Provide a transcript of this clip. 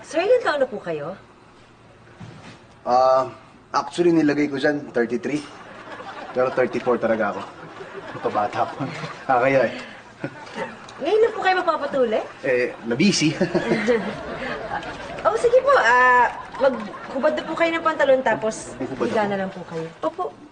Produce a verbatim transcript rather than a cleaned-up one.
Sir, ilan taon na po kayo? Ah, actually nilagay ko dyan thirty-three. Pero thirty-four talaga ako. Pabata ko. Ah, kaya eh. Ngayon na po kayo magpapatuli? Eh, nabisi. Oh, sige po. Ah, maghubad na po kayo ng pantalon tapos Maghubad higa ako? na lang po kayo. Opo.